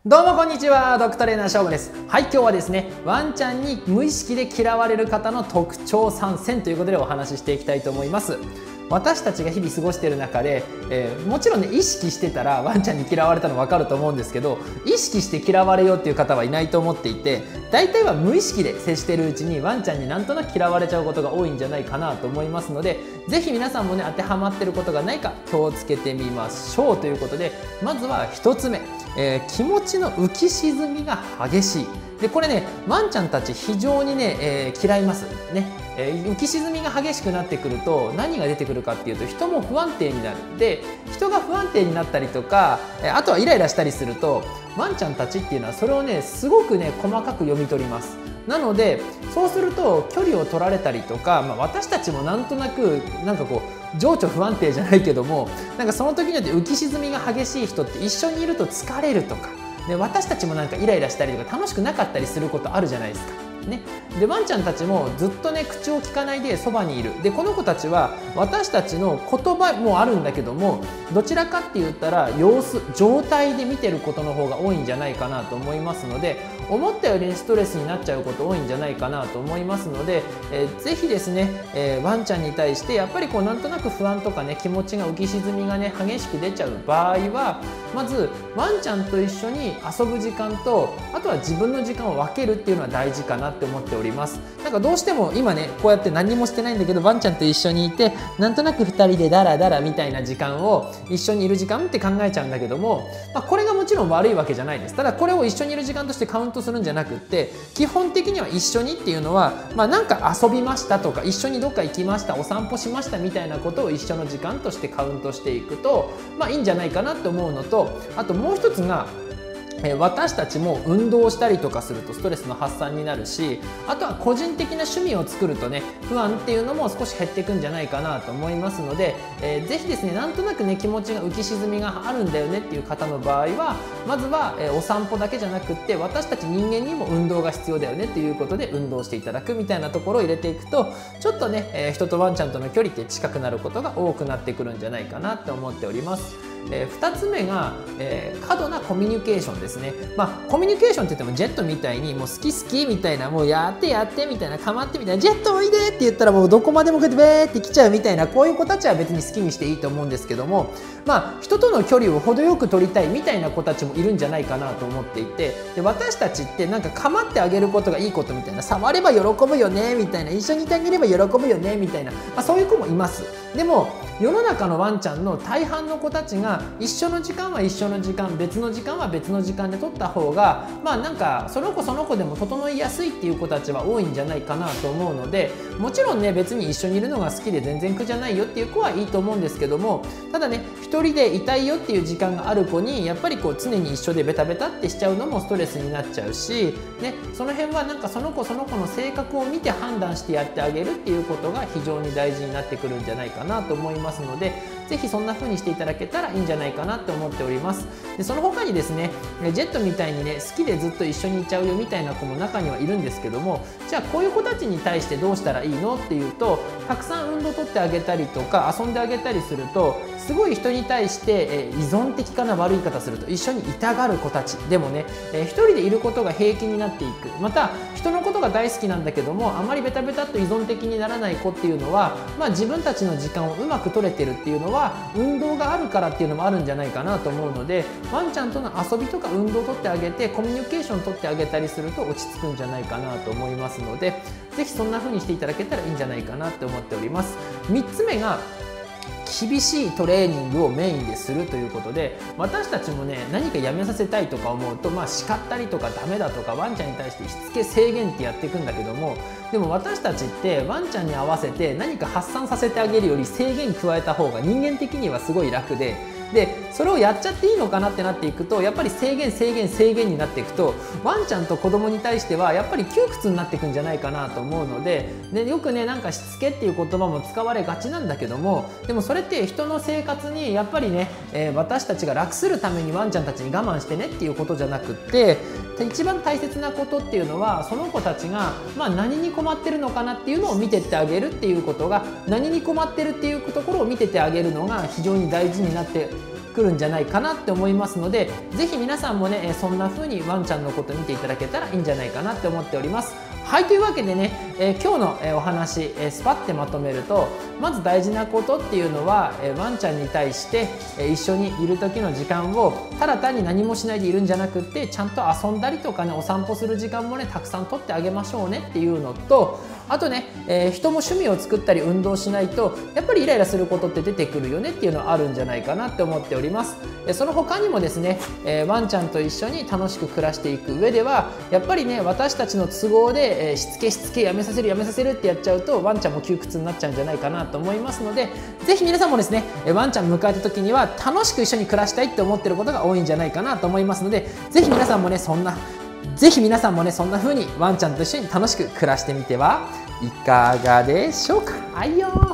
どうもこんにちは、ドッグトレーナーしょうごです。はい、今日はですね、ワンちゃんに無意識で嫌われる方の特徴3選ということでお話ししていきたいと思います。私たちが日々過ごしている中で、もちろんね、意識してたらワンちゃんに嫌われたの分かると思うんですけど、意識して嫌われようっていう方はいないと思っていて、大体は無意識で接しているうちにワンちゃんになんとなく嫌われちゃうことが多いんじゃないかなと思いますので、ぜひ皆さんもね、当てはまっていることがないか気をつけてみましょうということで、まずは1つ目、気持ちの浮き沈みが激しい。でこれね、ワンちゃんたち非常にね、嫌いますね。浮き沈みが激しくなってくると何が出てくるかっていうと、人も不安定になる。で人が不安定になったりとか、あとはイライラしたりすると、ワンちゃんたちっていうのはそれをね、すごくね、細かく読み取ります。なのでそうすると距離を取られたりとか、私たちもなんとなくなんかこう情緒不安定じゃないけども、なんかその時によって浮き沈みが激しい人って一緒にいると疲れるとか、で私たちもなんかイライラしたりとか楽しくなかったりすることあるじゃないですか。ね、でワンちゃんたちもずっとね、口を聞かないでそばにいる。でこの子たちは私たちの言葉もあるんだけども、どちらかって言ったら様子状態で見てることの方が多いんじゃないかなと思いますので、思ったよりストレスになっちゃうこと多いんじゃないかなと思いますので、ぜひですね、ワンちゃんに対してやっぱりこうなんとなく不安とかね、気持ちが浮き沈みがね、激しく出ちゃう場合は、まずワンちゃんと一緒に遊ぶ時間と、あとは自分の時間を分けるっていうのは大事かなって思っております。なんかどうしても今ね、こうやって何もしてないんだけどワンちゃんと一緒にいて、なんとなく2人でダラダラみたいな時間を一緒にいる時間って考えちゃうんだけども、これがもちろん悪いわけじゃないです。ただこれを一緒にいる時間としてカウントするんじゃなくって、基本的には一緒にっていうのは、なんか遊びましたとか、一緒にどっか行きました、お散歩しましたみたいなことを一緒の時間としてカウントしていくと、いいんじゃないかなと思うのと、あともう一つが、私たちも運動したりとかするとストレスの発散になるし、あとは個人的な趣味を作るとね、不安っていうのも少し減っていくんじゃないかなと思いますので、ぜひですね、なんとなくね、気持ちが浮き沈みがあるんだよねっていう方の場合は、まずは、お散歩だけじゃなくって、私たち人間にも運動が必要だよねということで運動していただくみたいなところを入れていくと、ちょっとね、人とワンちゃんとの距離って近くなることが多くなってくるんじゃないかなと思っております。2つ目が、過度なコミュニケーションですね。コミュニケーションって言ってもジェットみたいにもう好き好きみたいな、もうやってやってみたいな、かまってみたいな、ジェットおいでって言ったらもうどこまでもこうやってベーって来ちゃうみたいな、こういう子たちは別に好きにしていいと思うんですけども、人との距離を程よく取りたいみたいな子たちもいるんじゃないかなと思っていて、で私たちってなんか構ってあげることがいいことみたいな、触れば喜ぶよねみたいな、一緒にいてあげれば喜ぶよねみたいな、そういう子もいます。でも世の中のワンちゃんの大半の子たちが一緒の時間は一緒の時間、別の時間は別の時間で取った方が、なんかその子その子でも整いやすいっていう子たちは多いんじゃないかなと思うので、もちろんね、別に一緒にいるのが好きで全然苦じゃないよっていう子はいいと思うんですけども、ただね、一人でいたいよっていう時間がある子にやっぱりこう常に一緒でベタベタってしちゃうのもストレスになっちゃうし、ね、その辺はなんかその子その子の性格を見て判断してやってあげるっていうことが非常に大事になってくるんじゃないかなと思いますので、ぜひそんな風にしていただけたらいいんじゃないかなと思っております。でその他にですね、ジェットみたいにね、好きでずっと一緒にいちゃうよみたいな子も中にはいるんですけども、じゃあこういう子たちに対してどうしたらいいのっていうと、たくさん運動取ってあげたりとか遊んであげたりすると、すごい人に対して、依存的かな、悪い言い方すると一緒にいたがる子たちでもね、一人でいることが平気になっていく、また人のことが大好きなんだけどもあまりベタベタっと依存的にならない子っていうのは、自分たちの時間をうまく取れてるっていうのは運動があるからっていうのもあるんじゃないかなと思うので、ワンちゃんとの遊びとか運動を取ってあげてコミュニケーション取ってあげたりすると落ち着くんじゃないかなと思いますので、ぜひそんな風にしていただけたらいいんじゃないかなと思っております。3つ目が厳しいトレーニングをメインでするということで、私たちもね、何かやめさせたいとか思うと、叱ったりとかダメだとかワンちゃんに対してしつけ制限ってやっていくんだけども、でも私たちってワンちゃんに合わせて何か発散させてあげるより制限加えた方が人間的にはすごい楽で、それをやっちゃっていいのかなってなっていくと、やっぱり制限制限制限になっていくと、ワンちゃんと子供に対してはやっぱり窮屈になっていくんじゃないかなと思うので、よくね、なんかしつけっていう言葉も使われがちなんだけども、でもそれって人の生活にやっぱりね、私たちが楽するためにワンちゃんたちに我慢してねっていうことじゃなくって、一番大切なことっていうのは、その子たちが、何に困ってるのかなっていうのを見てってあげるっていうことが、何に困ってるっていうところを見ててあげるのが非常に大事になってくるんじゃないかなって思いますので、ぜひ皆さんもねそんな風にワンちゃんのこと見ていただけたらいいんじゃないかなって思っております。はい、というわけでね、今日のお話スパッてまとめると、まず大事なことっていうのはワンちゃんに対して一緒にいる時の時間をただ単に何もしないでいるんじゃなくって、ちゃんと遊んだりとかね、お散歩する時間もねたくさんとってあげましょうねっていうのと、あとね、人も趣味を作ったり運動しないとやっぱりイライラすることって出てくるよねっていうのはあるんじゃないかなって思っております。その他にもですね、ワンちゃんと一緒に楽しく暮らしていく上ではやっぱりね、私たちの都合でしつけやめさせるってやっちゃうとワンちゃんも窮屈になっちゃうんじゃないかなと思いますので、ぜひ皆さんもですねワンちゃん迎えた時には楽しく一緒に暮らしたいって思ってることが多いんじゃないかなと思いますので、ぜひ皆さんもねそんな風にワンちゃんと一緒に楽しく暮らしてみてはいかがでしょうか。はいよー。